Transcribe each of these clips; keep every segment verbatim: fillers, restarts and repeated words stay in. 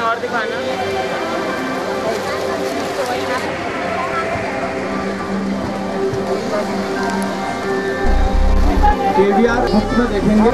और दिखाना। केवीआर में देखेंगे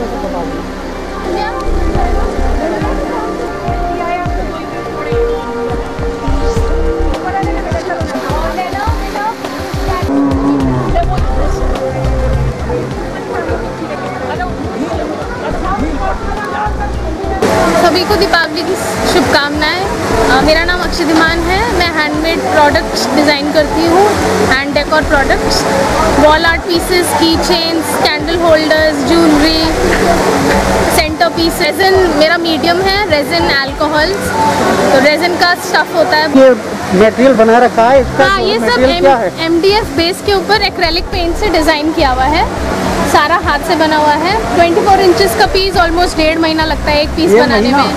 सभी को दीपावली की शुभकामनाएं। मेरा नाम अक्षधिमान है। मैं हैंडमेड प्रोडक्ट्स डिज़ाइन करती हूँ, hand decor products, wall art pieces, key chains, candle holders, jewellery, centre piece. Resin मेरा मीडियम है, रेजिन अल्कोहल्स, तो रेजिन का स्टफ होता है। ये मटेरियल बना रखा है इसका? हाँ, ये सब एम डी एफ बेस के ऊपर एक्रेलिक पेंट से डिज़ाइन किया हुआ है। सारा हाथ से बना हुआ है। चौबीस इंचेस का पीस ऑलमोस्ट डेढ़ महीना लगता है एक पीस बनाने में।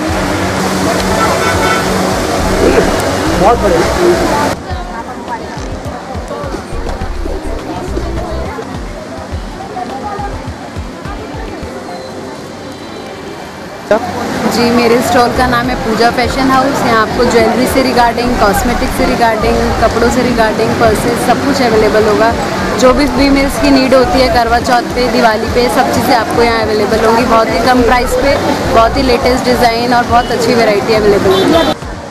बहुत बढ़िया। जी, मेरे स्टॉल का नाम है पूजा फैशन हाउस। यहाँ आपको ज्वेलरी से रिगार्डिंग, कॉस्मेटिक से रिगार्डिंग, कपड़ों से रिगार्डिंग, पर्सेस, सब कुछ अवेलेबल होगा। जो भी फीमेल्स की नीड होती है करवा चौथ पे, दिवाली पे, सब चीज़ें आपको यहाँ अवेलेबल होंगी। बहुत ही कम प्राइस पे, बहुत ही लेटेस्ट डिज़ाइन और बहुत अच्छी वैरायटी अवेलेबल होगी।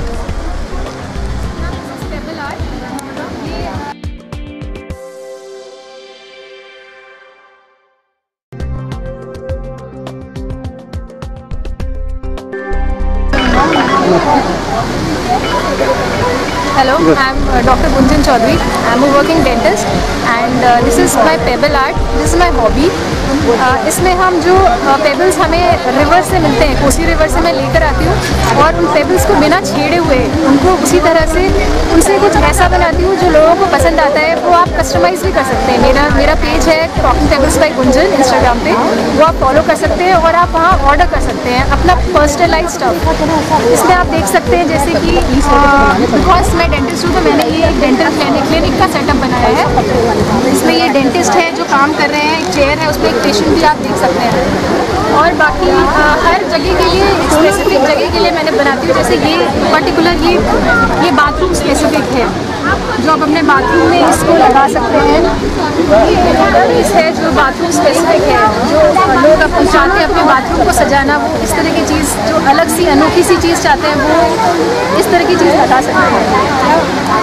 Hello, I am uh, Doctor Gunjan Chaudhary. I am a working dentist and uh, this is my pebble art. This is my hobby. uh, इसमें हम जो पेबल्स uh, हमें रिवर से मिलते हैं, कोसी रिवर से मैं लेकर आती हूँ और उन पेबल्स को बिना छेड़े हुए उनको उसी तरह से उनसे कुछ ऐसा बनाती हूँ जो लोगों को पसंद आता है। वो आप कस्टमाइज़ भी कर सकते हैं। मेरा मेरा पेज है talking pebbles by Gunjan Instagram पे, वो आप फॉलो कर सकते हैं और आप वहाँ ऑर्डर कर सकते हैं अपना पर्सनलाइज स्टफ। इसमें आप देख सकते हैं जैसे कि बिकॉज मैं डेंटिस्ट हूँ तो मैंने ये एक डेंटल क्लिनिक क्लिनिक का सेटअप बनाया है। इसमें ये डेंटिस्ट है जो काम कर रहे हैं, एक चेयर है, उसमें एक पेशेंट भी आप देख सकते हैं। और बाकी आ, हर जगह के लिए स्पेसिफिक जगह के लिए मैंने बनाती हूँ। जैसे ये पर्टिकुलर ये ये बाथरूम स्पेसिफिक है जो आप अपने बाथरूम में इसको लगा सकते हैं। इस है जो बाथरूम स्पेसिफिक है, जो लोग अपन चाहते हैं अपने बाथरूम को सजाना, वो इस तरह की चीज़ जो अलग सी अनोखी सी चीज़ चाहते हैं वो इस तरह की चीज़ लगा सकते हैं।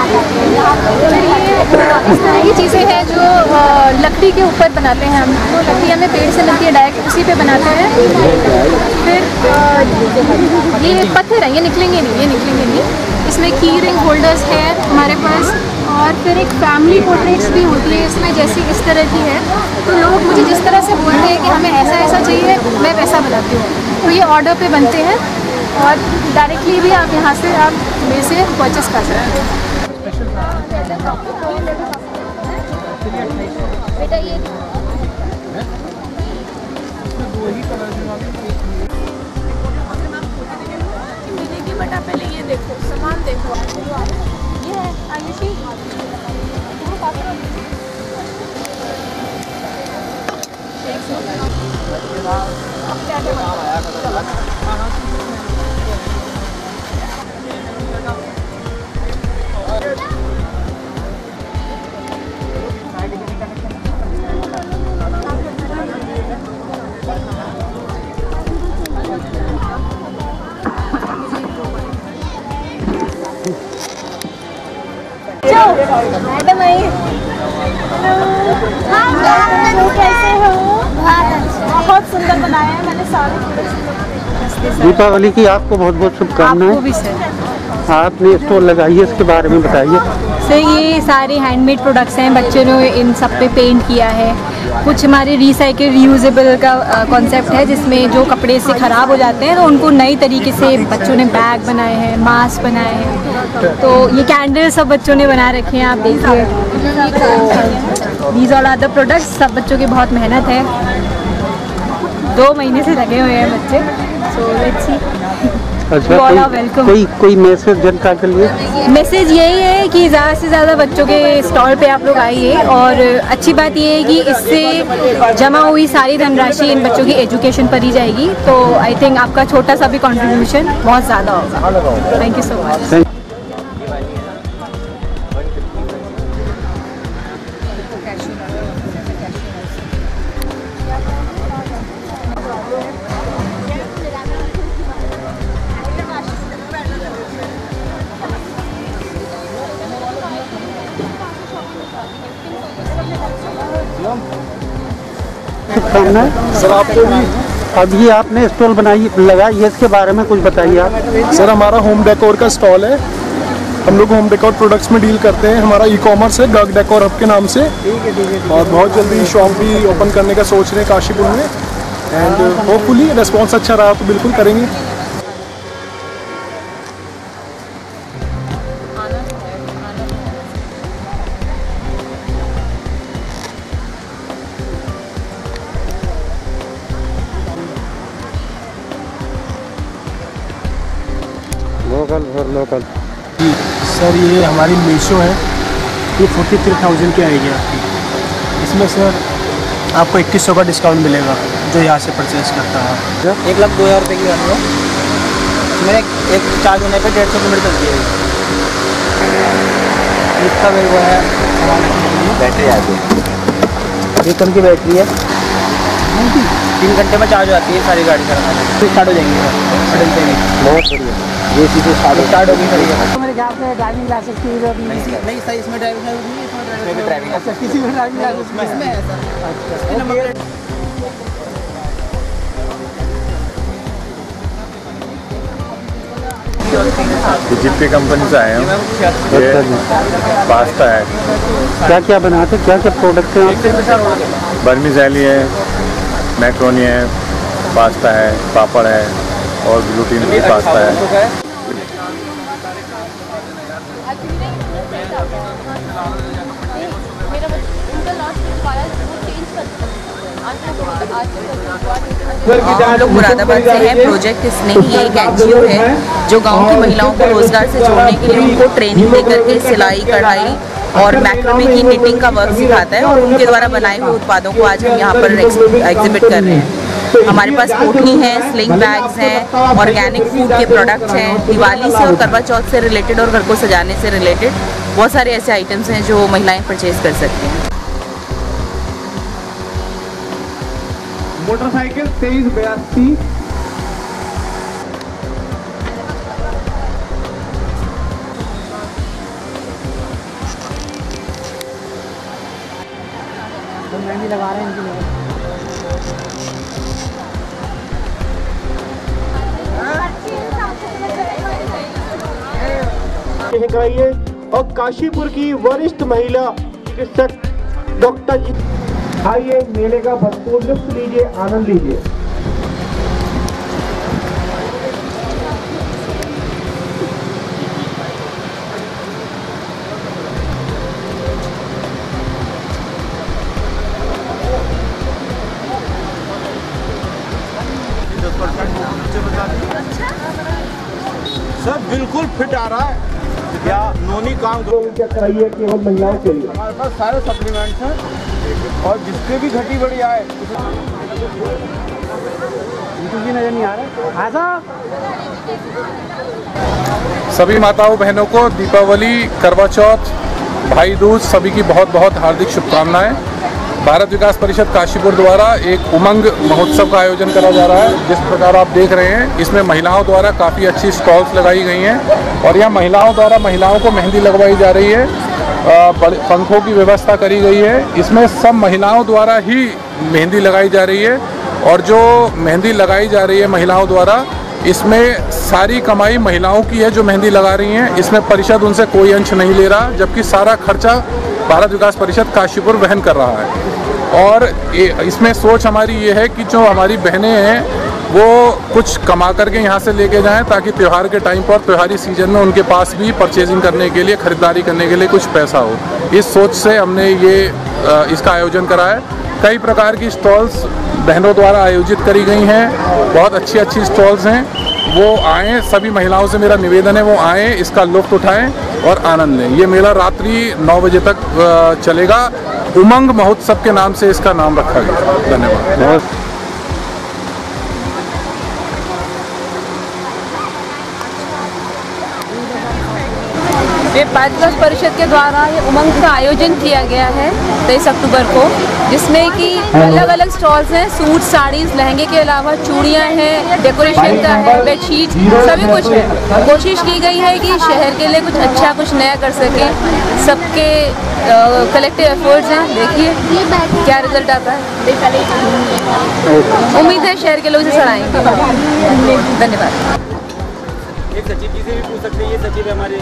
इस तरह की चीज़ें हैं जो लकड़ी के ऊपर बनाते हैं हम। तो लकड़ी हमें पेड़ से मिलती है, डायरेक्ट उसी पे बनाते हैं। फिर ये पत्थर है, ये निकलेंगे नहीं, ये निकलेंगे नहीं। इसमें की रिंग होल्डर्स है हमारे पास और फिर एक फैमिली पोर्ट्रेट्स भी होती है इसमें, जैसी इस तरह की है। तो लोग मुझे जिस तरह से बोलते हैं कि हमें ऐसा ऐसा चाहिए, मैं वैसा बनाती हूँ। तो ये ऑर्डर पे बनते हैं और डायरेक्टली भी आप यहाँ से आप मेरे से परचेस कर सकते हैं। बेटा ये बेटा पहले ये देखो, सामान देखो, ये है आयुषी। मैडम आई। कैसे हो? बहुत सुंदर बनाया है मैंने सारे। दीपावली की आपको बहुत बहुत शुभकामनाएं। आपको भी सर। आपने स्टोर लगाई है, इसके बारे में बताइए। सर ये सारे हैंडमेड प्रोडक्ट्स हैं, बच्चों ने इन सब पे पेंट किया है। कुछ हमारे रिसाइकिल रीयूजेबल का कॉन्सेप्ट है जिसमें जो कपड़े से ख़राब हो जाते हैं तो उनको नई तरीके से बच्चों ने बैग बनाए हैं, मास्क बनाए हैं। तो ये कैंडल सब बच्चों ने बना रखे हैं, आप देखिए। तो these all are the products. सब बच्चों की बहुत मेहनत है, दो महीने से लगे हुए हैं बच्चे। So let's see. अच्छा, You all कोई, are welcome. कोई कोई मैसेज जनता के लिए? मैसेज यही है कि ज़्यादा से ज़्यादा बच्चों के स्टॉल पे आप लोग आइए, और अच्छी बात ये है कि इससे जमा हुई सारी धनराशि इन बच्चों की एजुकेशन पर ही जाएगी, तो आई थिंक आपका छोटा सा भी कंट्रीब्यूशन बहुत ज़्यादा होगा। Thank you so much. शुभकामनाएं। सर आपको भी। अब ये आपने स्टॉल बनाई लगाई है, इसके बारे में कुछ बताइए आप। सर हमारा होम डेकोर का स्टॉल है। हम लोग होम डेकोर प्रोडक्ट्स में डील करते हैं। हमारा ई कॉमर्स है गग डेकोर हब के नाम से, और बहुत जल्दी शॉप भी ओपन करने का सोच रहे हैं काशीपुर में, एंड होपफुली रिस्पॉन्स अच्छा रहा तो बिल्कुल करेंगे। लोकल और लोकल। सर ये हमारी मीशो है, ये फोर्टी थ्री थाउजेंड की आएगी आपकी। इसमें सर आपको इक्कीस सौ का डिस्काउंट मिलेगा जो यहाँ से परचेज करता है। एक लाख दो हज़ार रुपये की गाड़ी है। मेरे एक चार्ज होने पे डेढ़ सौ किलोमीटर चलती है। इसका मेरे को है बैटरी आती है, एक कम की बैटरी है, तीन घंटे में चार्ज हो जाती है सारी गाड़ी का। फिर स्टार्ट हो जाएंगी सर, बहुत बढ़िया, ये चीज़ें स्टार्ट होगी सर। तो मेरे ख्याल से ड्राइविंग लाइसेंस की जरूरत नहीं है। नहीं सर, इसमें ड्राइविंग लाइसेंस नहीं है, इसमें ड्राइविंग अच्छा, किसी में ड्राइविंग लाइसेंस इसमें है सर। जितनी कंपनी से आए हैं, ये पास्ता है। क्या क्या बनाते हैं, क्या क्या प्रोडक्ट हैं आपके? बर्मीजैली है, मैक्रोनी है, पास्ता है, पापड़ है और ग्लूटीन फ्री पास्ता है। हम लोग मुरादाबाद से हैं। प्रोजेक्ट स्नेही एक एनजीओ है जो गांव की महिलाओं को रोजगार से जोड़ने के लिए उनको ट्रेनिंग देकर के सिलाई, कढ़ाई और मैक्रोमी की निटिंग का वर्क सिखाता है, और उनके द्वारा बनाए हुए उत्पादों को आज हम यहाँ पर एग्जिबिट कर रहे हैं। हमारे पास पोटली हैं, स्लिंग बैग्स हैं, ऑर्गेनिक फूड के प्रोडक्ट्स हैं। दिवाली से और करवा चौथ से रिलेटेड और घर को सजाने से रिलेटेड बहुत सारे ऐसे आइटम्स हैं जो महिलाएं परचेज कर सकती हैं। मोटरसाइकिल तेईस बयासी। मेहंदी लगा रहे हैं इनके लिए। कराइए और काशीपुर की वरिष्ठ महिला चिकित्सक डॉक्टर जी आइए, मेले का भरपूर लुत्फ लीजिए, आनंद लीजिए। सर बिल्कुल फिट आ रहा है। क्या नोनी काम क्या कराइए केवल महिलाओं के लिए। हमारे पास सारे सप्लीमेंट्स हैं, और जिसके भी घटी बढ़ी आए नजर नहीं आ रहा है साहब। सभी माताओं बहनों को दीपावली, करवा चौथ, भाई दूज सभी की बहुत बहुत हार्दिक शुभकामनाएं। भारत विकास परिषद काशीपुर द्वारा एक उमंग महोत्सव का आयोजन करा जा रहा है। जिस प्रकार आप देख रहे हैं, इसमें महिलाओं द्वारा काफ़ी अच्छी स्टॉल्स लगाई गई हैं, और यहाँ महिलाओं द्वारा महिलाओं को मेहंदी लगवाई जा रही है। बड़े पंखों की व्यवस्था करी गई है। इसमें सब महिलाओं द्वारा ही मेहंदी लगाई जा रही है, और जो मेहंदी लगाई जा रही है महिलाओं द्वारा, इसमें सारी कमाई महिलाओं की है जो मेहंदी लगा रही हैं। इसमें परिषद उनसे कोई अंश नहीं ले रहा, जबकि सारा खर्चा भारत विकास परिषद काशीपुर वहन कर रहा है। और इसमें सोच हमारी ये है कि जो हमारी बहनें हैं वो कुछ कमा करके यहाँ से लेके जाएं, ताकि त्यौहार के टाइम पर त्योहारी सीजन में उनके पास भी परचेजिंग करने के लिए, ख़रीदारी करने के लिए कुछ पैसा हो। इस सोच से हमने ये इसका आयोजन करा है। कई प्रकार की स्टॉल्स बहनों द्वारा आयोजित करी गई हैं, बहुत अच्छी अच्छी स्टॉल्स हैं। वो आएँ, सभी महिलाओं से मेरा निवेदन है वो आएँ, इसका लुत्फ़ उठाएं और आनंद लें। ये मेला रात्रि नौ बजे तक चलेगा। उमंग महोत्सव के नाम से इसका नाम रखा गया। धन्यवाद। ये भारत विकास परिषद के द्वारा ये उमंग का आयोजन किया गया है तेईस अक्टूबर को, जिसमें कि अलग अलग स्टॉल्स हैं, सूट, साड़ीज, लहंगे के अलावा चूड़ियां हैं, डेकोरेशन का है, बेडशीट, सभी कुछ है। कोशिश की गई है कि शहर के लिए कुछ अच्छा, कुछ नया कर सके। सबके कलेक्टिव एफर्ट्स हैं। देखिए क्या रिजल्ट आता है। उम्मीद है शहर के लोग इसे सराहेंगे। धन्यवाद। सचिव जी से भी पूछ सकते हैं, ये सचिव हमारे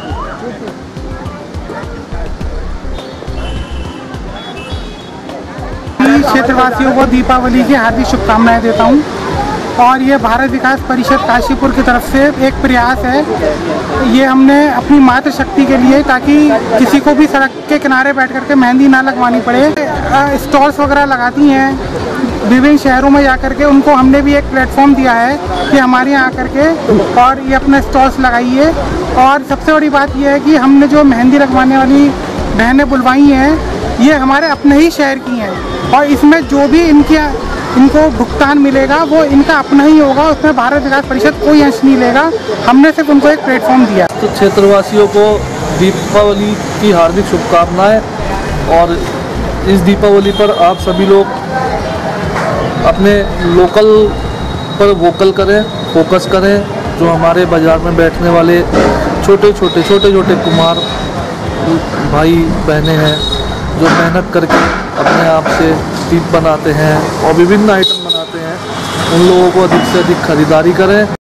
क्षेत्रवासियों को दीपावली की हार्दिक शुभकामनाएं देता हूं। और ये भारत विकास परिषद काशीपुर की तरफ से एक प्रयास है। ये हमने अपनी मातृशक्ति के लिए, ताकि किसी को भी सड़क के किनारे बैठ करके मेहंदी ना लगवानी पड़े, स्टॉल्स वगैरह लगाती हैं विभिन्न शहरों में जाकर के। उनको हमने भी एक प्लेटफॉर्म दिया है कि हमारे यहाँ आकर के और ये अपने स्टॉल्स लगाइए। और सबसे बड़ी बात यह है कि हमने जो मेहंदी लगवाने वाली बहनें बुलवाई हैं, ये हमारे अपने ही शहर की हैं, और इसमें जो भी इनके इनको भुगतान मिलेगा वो इनका अपना ही होगा। उसमें भारत विकास परिषद कोई अंश नहीं लेगा। हमने सिर्फ उनको एक प्लेटफॉर्म दिया। तो क्षेत्रवासियों को दीपावली की हार्दिक शुभकामनाएं। और इस दीपावली पर आप सभी लोग अपने लोकल पर वोकल करें, फोकस करें। जो हमारे बाज़ार में बैठने वाले छोटे छोटे छोटे छोटे कुमार भाई बहनें हैं, जो मेहनत करके अपने आप से दीप बनाते हैं और विभिन्न आइटम बनाते हैं, उन लोगों को अधिक से अधिक खरीदारी करें।